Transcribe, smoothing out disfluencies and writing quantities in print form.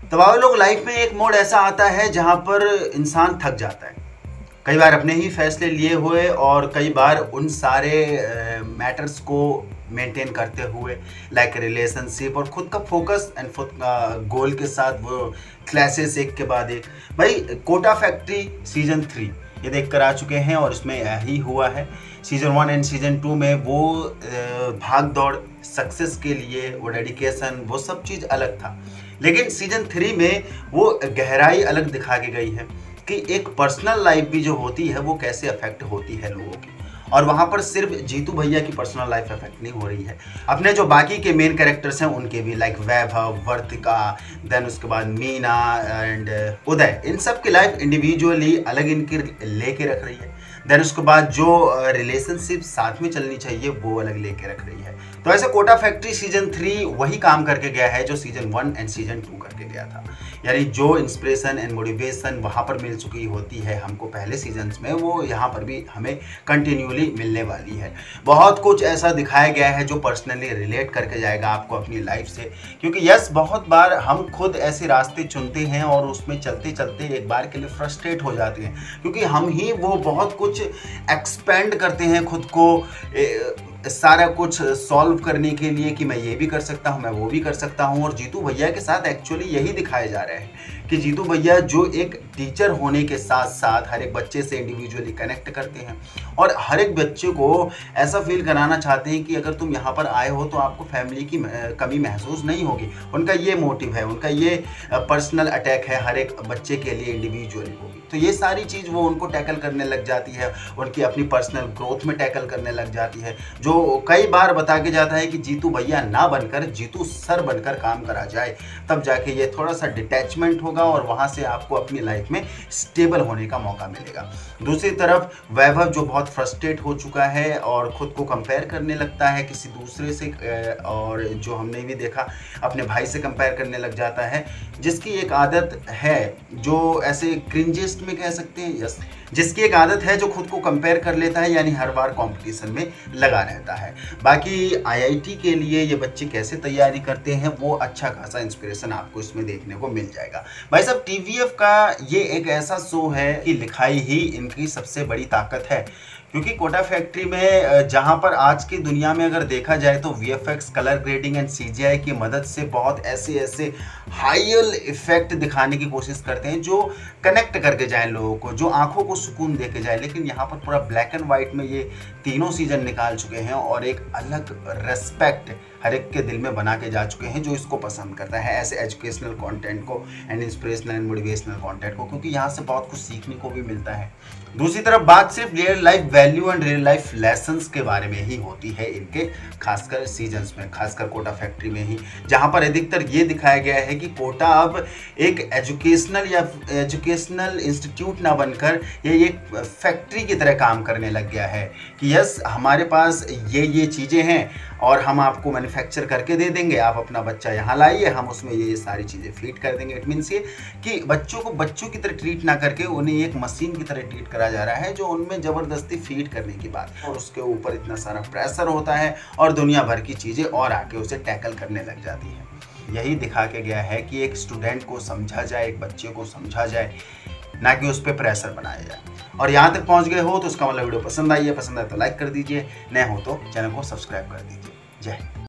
दबाव लोग लाइफ में एक मोड़ ऐसा आता है जहाँ पर इंसान थक जाता है, कई बार अपने ही फैसले लिए हुए और कई बार उन सारे मैटर्स को मेंटेन करते हुए, लाइक रिलेशनशिप और खुद का फोकस एंड खुद का गोल के साथ वो क्लासेस एक के बाद एक। भाई कोटा फैक्ट्री सीजन 3 ये देख कर आ चुके हैं और इसमें यही हुआ है। सीजन 1 एंड सीजन 2 में वो भाग दौड़, सक्सेस के लिए वो डेडिकेशन, वो सब चीज़ अलग था, लेकिन सीजन 3 में वो गहराई अलग दिखा के गई है कि एक पर्सनल लाइफ भी जो होती है वो कैसे अफेक्ट होती है लोगों की। और वहाँ पर सिर्फ जीतू भैया की पर्सनल लाइफ अफेक्ट नहीं हो रही है, अपने जो बाकी के मेन कैरेक्टर्स हैं उनके भी, लाइक वैभव, वर्तिका, देन उसके बाद मीना एंड उदय, इन सब की लाइफ इंडिविजुअली अलग इनकी लेके रख रही है। देन उसके बाद जो रिलेशनशिप साथ में चलनी चाहिए वो अलग लेके रख रही है। तो ऐसे कोटा फैक्ट्री सीजन 3 वही काम करके गया है जो सीजन 1 एंड सीजन 2 करके गया था, यानी जो इंस्पिरेशन एंड मोटिवेशन वहाँ पर मिल चुकी होती है हमको पहले सीजन्स में, वो यहाँ पर भी हमें कंटिन्यूली मिलने वाली है। बहुत कुछ ऐसा दिखाया गया है जो पर्सनली रिलेट करके जाएगा आपको अपनी लाइफ से, क्योंकि यस बहुत बार हम खुद ऐसे रास्ते चुनते हैं और उसमें चलते चलते एक बार के लिए फ्रस्ट्रेट हो जाते हैं, क्योंकि हम ही वो बहुत कुछ एक्सपेंड करते हैं खुद को सारा कुछ सॉल्व करने के लिए कि मैं ये भी कर सकता हूँ, मैं वो भी कर सकता हूँ। और जीतू भैया के साथ एक्चुअली यही दिखाया जा रहा है कि जीतू भैया जो एक टीचर होने के साथ साथ हर एक बच्चे से इंडिविजुअली कनेक्ट करते हैं और हर एक बच्चे को ऐसा फील कराना चाहते हैं कि अगर तुम यहाँ पर आए हो तो आपको फैमिली की कमी महसूस नहीं होगी। उनका ये मोटिव है, उनका ये पर्सनल अटैक है, हर एक बच्चे के लिए इंडिविजुअली होगी। तो ये सारी चीज़ वो उनको टैकल करने लग जाती है, उनकी अपनी पर्सनल ग्रोथ में टैकल करने लग जाती है, जो कई बार बता के जाता है कि जीतू भैया ना बनकर जीतू सर बनकर काम करा जाए, तब जाके ये थोड़ा सा डिटैचमेंट होगा और वहाँ से आपको अपनी लाइफ में स्टेबल होने का मौका मिलेगा। दूसरी तरफ वैभव जो बहुत फ्रस्ट्रेट हो चुका है और ख़ुद को कंपेयर करने लगता है किसी दूसरे से, और जो हमने भी देखा अपने भाई से कंपेयर करने लग जाता है, जिसकी एक आदत है जो ऐसे क्रिंजेस्ट में कह सकते हैं, यस, जिसकी एक आदत है जो खुद को कंपेयर कर लेता है, यानी हर बार कंपटीशन में लगा रहता है। बाकी आईआईटी के लिए ये बच्चे कैसे तैयारी करते हैं वो अच्छा खासा इंस्पिरेशन आपको इसमें देखने को मिल जाएगा। भाई साहब टीवीएफ का ये एक ऐसा शो है कि लिखाई ही इनकी सबसे बड़ी ताकत है, क्योंकि कोटा फैक्ट्री में जहाँ पर आज की दुनिया में अगर देखा जाए तो VFX, colour grading and CGI की मदद से बहुत ऐसे हाईएल इफेक्ट दिखाने की कोशिश करते हैं जो कनेक्ट करके जाए लोगों को, जो आंखों को सुकून दे के जाए। लेकिन यहाँ पर पूरा ब्लैक एंड वाइट में ये तीनों सीजन निकाल चुके हैं और एक अलग रेस्पेक्ट हर एक के दिल में बना के जा चुके हैं जो इसको पसंद करता है, ऐसे एजुकेशनल कंटेंट को and inspirational and motivational content को, क्योंकि यहाँ से बहुत कुछ सीखने को भी मिलता है। दूसरी तरफ बात सिर्फ real life value and real life lessons के बारे में ही होती है इनके खासकर सीजन्स में, खासकर कोटा फैक्ट्री में ही, जहाँ पर अधिकतर ये दिखाया गया है कि कोटा अब एक एजुकेशनल इंस्टीट्यूट ना बनकर ये एक फैक्ट्री की तरह काम करने लग गया है कि यस हमारे पास ये चीज़ें हैं और हम आपको मैन्युफैक्चर करके दे देंगे, आप अपना बच्चा यहाँ लाइए, हम उसमें ये सारी चीज़ें फीड कर देंगे। इट मीन्स ये कि बच्चों को बच्चों की तरह ट्रीट ना करके उन्हें एक मशीन की तरह ट्रीट करा जा रहा है जो उनमें ज़बरदस्ती फीड करने की बात है, और उसके ऊपर इतना सारा प्रेशर होता है और दुनिया भर की चीज़ें और आके उसे टैकल करने लग जाती है। यही दिखा के गया है कि एक स्टूडेंट को समझा जाए, एक बच्चे को समझा जाए, ना कि उस पर प्रेशर बनाया जाए। और यहाँ तक पहुँच गए हो तो उसका मतलब वीडियो पसंद आई है, पसंद आए तो लाइक कर दीजिए, नए हो तो चैनल को सब्सक्राइब कर दीजिए। जय हिंद।